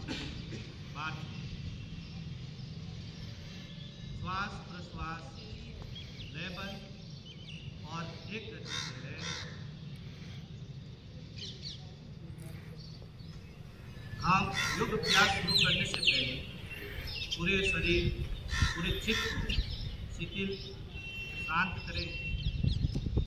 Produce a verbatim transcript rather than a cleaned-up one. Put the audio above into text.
बात श्वास प्रश्वास लेबल और एक गति से है। हम योग अभ्यास शुरू करने से पहले पूरे शरीर पूरे चित्त को शिथिल शांत करें।